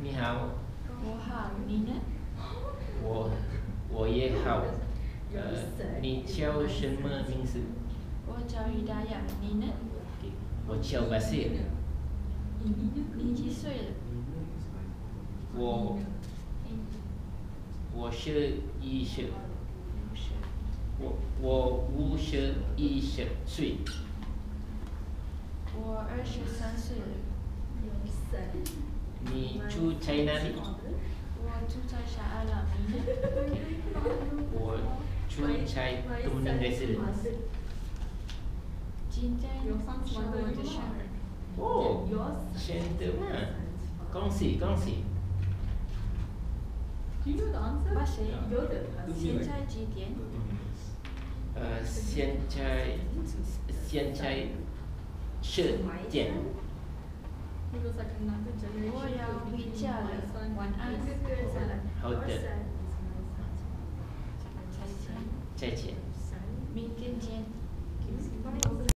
你好， 我好，你呢？ 我也好。你叫什么名字？ 我叫于达雅，你呢？ 我叫巴西。 你几岁了？ 我51岁。我51岁。 我23岁了。 你住在哪里？ 我住在沙阿拉，你呢？ 我住在东宁的市。 今天是我的生日。 哦，真的吗？恭喜恭喜！ 巴西，现在几点？ 现在10点。 我要回家了，晚安。 好的， 再见。 再见。 明天见。